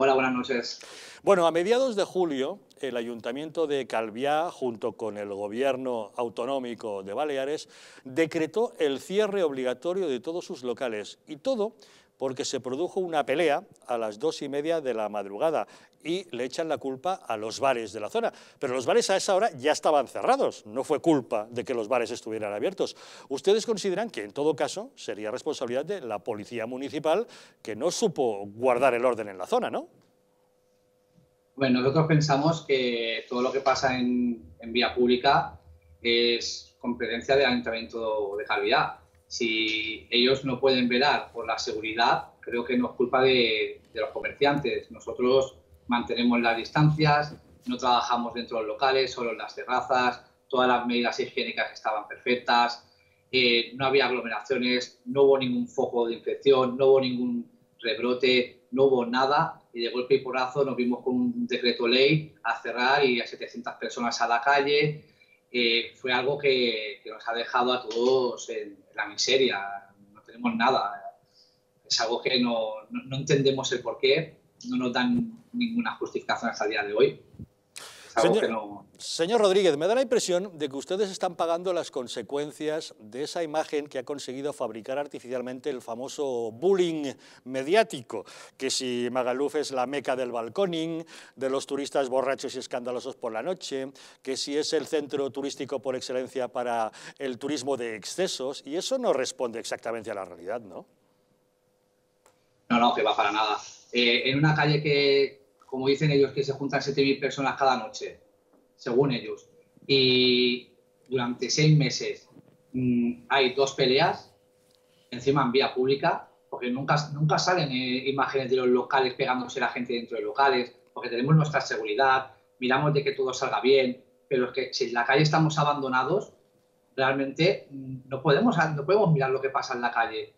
Hola, buenas noches. Bueno, a mediados de julio, el Ayuntamiento de Calviá, junto con el Gobierno autonómico de Baleares, decretó el cierre obligatorio de todos sus locales. Y todo porque se produjo una pelea a las 2:30 de la madrugada y le echan la culpa a los bares de la zona. Pero los bares a esa hora ya estaban cerrados, no fue culpa de que los bares estuvieran abiertos. ¿Ustedes consideran que en todo caso sería responsabilidad de la Policía Municipal, que no supo guardar el orden en la zona, ¿no? Bueno, nosotros pensamos que todo lo que pasa en vía pública es competencia del Ayuntamiento de Calviá. Si ellos no pueden velar por la seguridad, creo que no es culpa de los comerciantes. Nosotros mantenemos las distancias, no trabajamos dentro de los locales, solo en las terrazas, todas las medidas higiénicas estaban perfectas, no había aglomeraciones, no hubo ningún foco de infección, no hubo ningún rebrote, no hubo nada, y de golpe y porrazo nos vimos con un decreto ley a cerrar y a 700 personas a la calle. Fue algo que nos ha dejado a todos en la miseria, no tenemos nada. Es algo que no entendemos el porqué, no nos dan ninguna justificación hasta el día de hoy. Es algo que no... Señor Rodríguez, me da la impresión de que ustedes están pagando las consecuencias de esa imagen que ha conseguido fabricar artificialmente el famoso bullying mediático, que si Magaluf es la meca del balconing, de los turistas borrachos y escandalosos por la noche, que si es el centro turístico por excelencia para el turismo de excesos, y eso no responde exactamente a la realidad, ¿no? No, que va para nada. En una calle que, como dicen ellos, que se juntan 7.000 personas cada noche, según ellos, y durante 6 meses hay 2 peleas, encima en vía pública, porque nunca salen imágenes de los locales pegándose la gente dentro de locales, porque tenemos nuestra seguridad, miramos de que todo salga bien, pero es que si en la calle estamos abandonados, realmente no podemos mirar lo que pasa en la calle.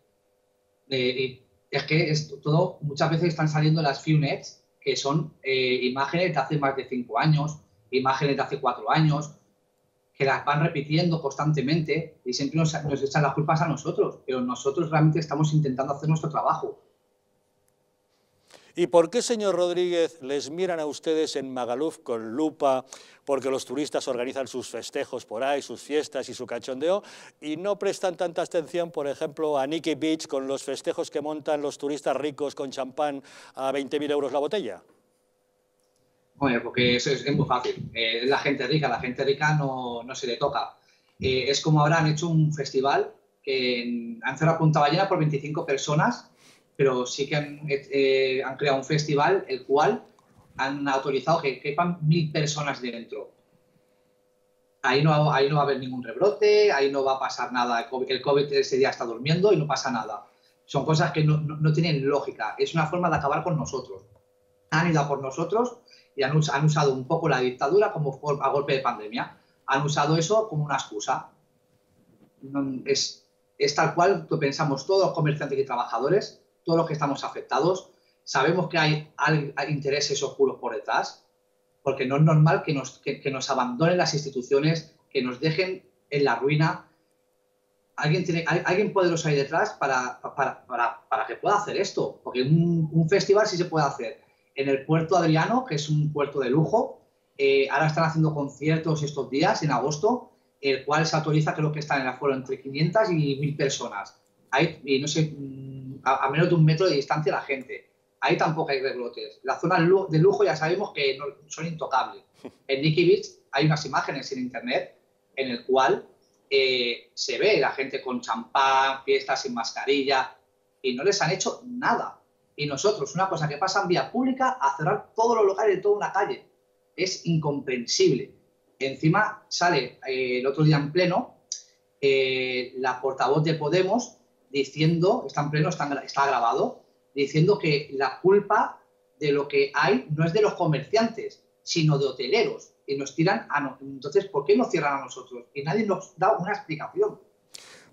Es que todo, muchas veces están saliendo las FUNETs, que son imágenes de hace más de 5 años, imágenes de hace 4 años, que las van repitiendo constantemente y siempre nos echan las culpas a nosotros, pero nosotros realmente estamos intentando hacer nuestro trabajo. ¿Y por qué, señor Rodríguez, les miran a ustedes en Magaluf con lupa porque los turistas organizan sus festejos por ahí, sus fiestas y su cachondeo, y no prestan tanta atención, por ejemplo, a Nikki Beach con los festejos que montan los turistas ricos con champán a 20.000 euros la botella? Bueno, porque eso es muy fácil. Es la gente rica no se le toca. Es como ahora han hecho un festival que han cerrado Punta Ballena por 25 personas, pero sí que han creado un festival el cual han autorizado que quepan 1.000 personas dentro. Ahí no va a haber ningún rebrote, ahí no va a pasar nada. El COVID ese día está durmiendo y no pasa nada. Son cosas que no tienen lógica. Es una forma de acabar con nosotros. Han ido a por nosotros y han usado un poco la dictadura como a golpe de pandemia. Han usado eso como una excusa. Es tal cual que pensamos todos los comerciantes y trabajadores, todos los que estamos afectados. Sabemos que hay intereses oscuros por detrás, porque no es normal que nos abandonen las instituciones, que nos dejen en la ruina. Alguien poderoso ahí detrás para que pueda hacer esto, porque un festival sí se puede hacer en el Puerto Adriano, que es un puerto de lujo. Ahora están haciendo conciertos estos días, en agosto, el cual se autoriza, creo que están en aforo entre 500 y 1.000 personas. Y no sé, a menos de 1 metro de distancia la gente. Ahí tampoco hay rebrotes. Las zonas de lujo ya sabemos que son intocables. En Nikki Beach hay unas imágenes en internet en el cual se ve la gente con champán, fiestas sin mascarilla, y no les han hecho nada. Y nosotros, una cosa que pasa en vía pública, a cerrar todos los locales de toda una calle. Es incomprensible. Encima sale el otro día en pleno la portavoz de Podemos diciendo, está en pleno, está grabado, diciendo que la culpa de lo que hay no es de los comerciantes, sino de hoteleros. Y nos tiran a nosotros. Entonces, ¿por qué nos cierran a nosotros? Y nadie nos da una explicación.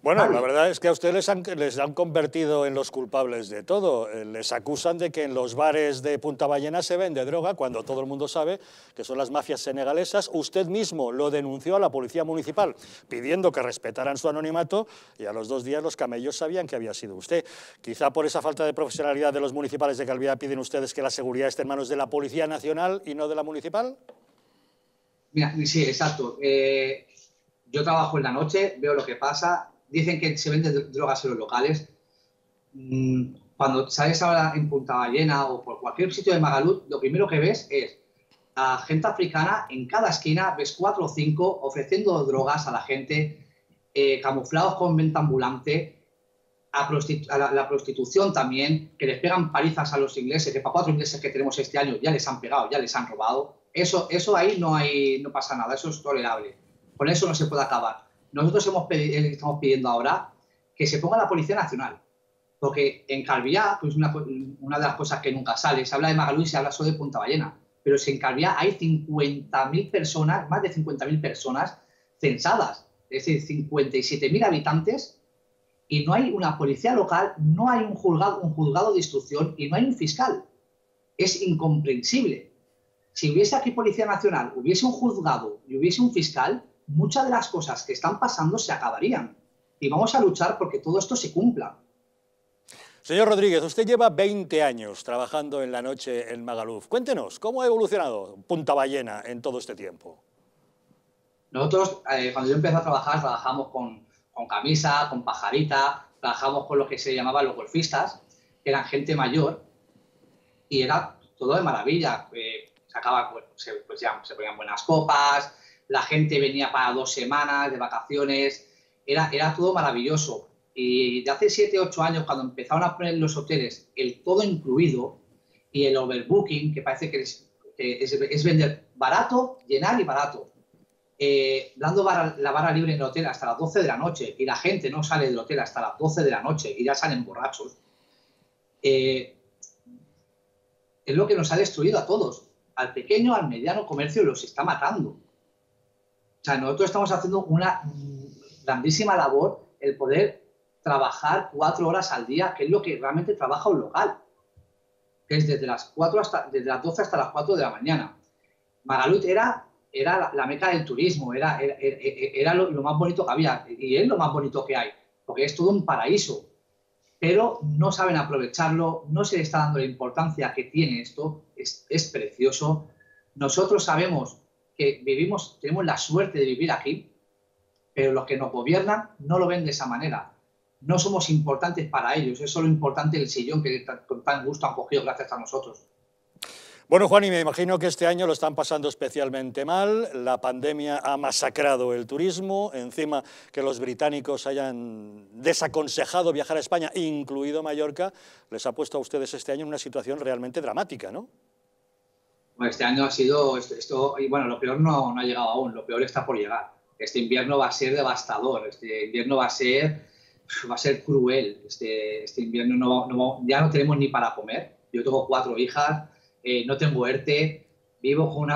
Bueno, la Nadie. verdad es que a ustedes les han convertido en los culpables de todo. Les acusan de que en los bares de Punta Ballena se vende droga, cuando todo el mundo sabe que son las mafias senegalesas. Usted mismo lo denunció a la Policía Municipal, pidiendo que respetaran su anonimato, y a los 2 días los camellos sabían que había sido usted. Quizá por esa falta de profesionalidad de los municipales de Calviá piden ustedes que la seguridad esté en manos de la Policía Nacional y no de la municipal. Mira, sí, exacto. Yo trabajo en la noche, veo lo que pasa. Dicen que se venden drogas en los locales. Cuando sales ahora en Punta Ballena o por cualquier sitio de Magalud, lo primero que ves es a gente africana en cada esquina, ves 4 o 5 ofreciendo drogas a la gente, camuflados con venta ambulante, la prostitución también, que les pegan palizas a los ingleses, que para 4 ingleses que tenemos este año ya les han pegado, ya les han robado. Eso ahí no pasa nada, eso es tolerable. Con eso no se puede acabar. Nosotros estamos pidiendo ahora que se ponga la Policía Nacional, porque en Calviá, pues una de las cosas que nunca sale, se habla de Magalú y se habla solo de Punta Ballena, pero si en Calviá hay 50.000 personas, más de 50.000 personas censadas, es decir, 57.000 habitantes, y no hay una policía local, no hay un juzgado de instrucción y no hay un fiscal. Es incomprensible. Si hubiese aquí Policía Nacional, hubiese un juzgado y hubiese un fiscal, muchas de las cosas que están pasando se acabarían. Y vamos a luchar porque todo esto se cumpla. Señor Rodríguez, usted lleva 20 años trabajando en la noche en Magaluf. Cuéntenos, ¿cómo ha evolucionado Punta Ballena en todo este tiempo? Nosotros, cuando yo empecé a trabajar, trabajamos con camisa, con pajarita, trabajamos con lo que se llamaban los golfistas, que eran gente mayor, y era todo de maravilla. Se ponían buenas copas, la gente venía para 2 semanas de vacaciones, era todo maravilloso. Y de hace 7 u 8 años, cuando empezaron a poner los hoteles el todo incluido y el overbooking, que parece que es vender barato, llenar y barato, dando la barra libre en el hotel hasta las 12 de la noche y la gente no sale del hotel hasta las 12 de la noche y ya salen borrachos, es lo que nos ha destruido a todos. Al pequeño, al mediano comercio los está matando. O sea, nosotros estamos haciendo una grandísima labor el poder trabajar 4 horas al día, que es lo que realmente trabaja un local, que es desde las 12 hasta las 4 de la mañana. Magalud era la meca del turismo, era lo más bonito que había, y es lo más bonito que hay, porque es todo un paraíso, pero no saben aprovecharlo, no se le está dando la importancia que tiene esto, es precioso. Nosotros sabemos que tenemos la suerte de vivir aquí, pero los que nos gobiernan no lo ven de esa manera. No somos importantes para ellos, es solo importante el sillón que con tan gusto han cogido gracias a nosotros. Bueno, Juan, y me imagino que este año lo están pasando especialmente mal. La pandemia ha masacrado el turismo, encima que los británicos hayan desaconsejado viajar a España, incluido Mallorca, les ha puesto a ustedes este año en una situación realmente dramática, ¿no? Bueno, este año ha sido esto, y bueno, lo peor no ha llegado aún, lo peor está por llegar. Este invierno va a ser devastador, este invierno va a ser cruel. Este invierno ya no tenemos ni para comer. Yo tengo 4 hijas. No tengo ERTE, vivo con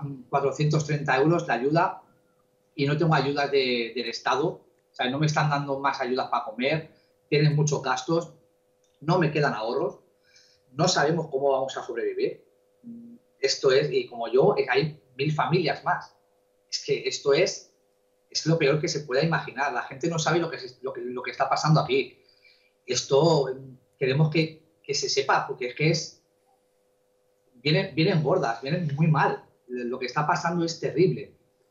430 euros de ayuda y no tengo ayudas del Estado, o sea, no me están dando más ayudas para comer, tienen muchos gastos, no me quedan ahorros, no sabemos cómo vamos a sobrevivir. Esto es, y como yo, hay 1000 familias más. Es que esto es lo peor que se pueda imaginar. La gente no sabe lo que está pasando aquí. Esto queremos que se sepa, porque es que vienen gordas, vienen muy mal. Lo que está pasando es terrible.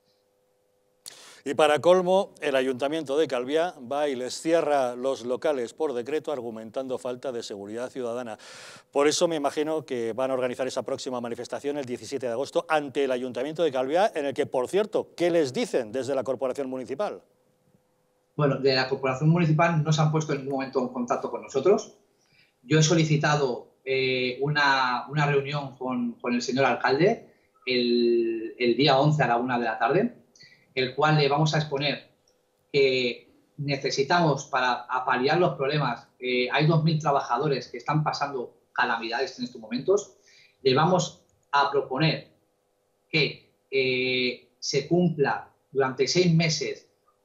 Y para colmo, el Ayuntamiento de Calviá va y les cierra los locales por decreto argumentando falta de seguridad ciudadana. Por eso me imagino que van a organizar esa próxima manifestación el 17 de agosto ante el Ayuntamiento de Calviá, en el que, por cierto, ¿qué les dicen desde la Corporación Municipal? Bueno, de la Corporación Municipal no se han puesto en ningún momento en contacto con nosotros. Yo he solicitado una reunión con el señor alcalde el día 11 a la 1 de la tarde, el cual le vamos a exponer que necesitamos para paliar los problemas. Hay 2000 trabajadores que están pasando calamidades en estos momentos. Le vamos a proponer que se cumpla durante 6 meses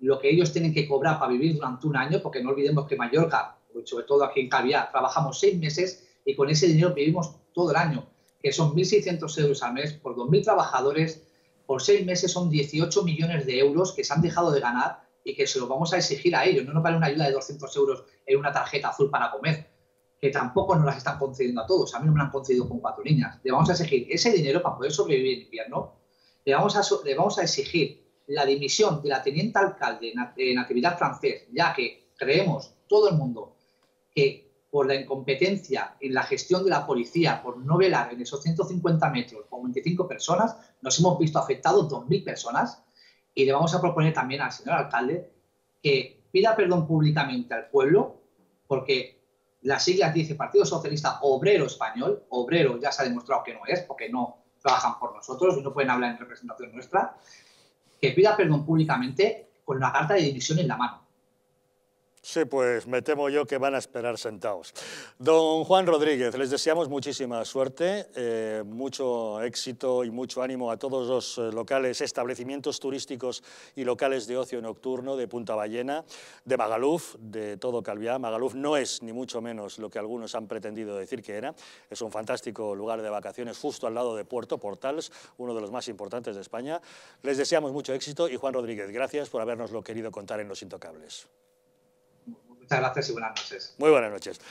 lo que ellos tienen que cobrar para vivir durante un año, porque no olvidemos que Mallorca, sobre todo aquí en Calviá, trabajamos 6 meses y con ese dinero vivimos todo el año, que son 1.600 euros al mes por 2.000 trabajadores, por 6 meses son 18 millones de euros que se han dejado de ganar y que se los vamos a exigir a ellos. No nos vale una ayuda de 200 euros en una tarjeta azul para comer, que tampoco nos las están concediendo a todos. A mí no me la han concedido con 4 niñas. Le vamos a exigir ese dinero para poder sobrevivir en invierno. Le vamos a exigir la dimisión de la teniente alcalde de Natividad Francés, ya que creemos todo el mundo que por la incompetencia en la gestión de la policía, por no velar en esos 150 metros con 25 personas, nos hemos visto afectados 2.000 personas. Y le vamos a proponer también al señor alcalde que pida perdón públicamente al pueblo, porque las siglas dice Partido Socialista Obrero Español, obrero ya se ha demostrado que no es, porque no trabajan por nosotros y no pueden hablar en representación nuestra, que pida perdón públicamente con una carta de dimisión en la mano. Sí, pues me temo yo que van a esperar sentados. Don Juan Rodríguez, les deseamos muchísima suerte, mucho éxito y mucho ánimo a todos los locales, establecimientos turísticos y locales de ocio nocturno de Punta Ballena, de Magaluf, de todo Calviá. Magaluf no es ni mucho menos lo que algunos han pretendido decir que era. Es un fantástico lugar de vacaciones justo al lado de Puerto Portals, uno de los más importantes de España. Les deseamos mucho éxito y Juan Rodríguez, gracias por habernoslo querido contar en Los Intocables. Muchas gracias y buenas noches. Muy buenas noches.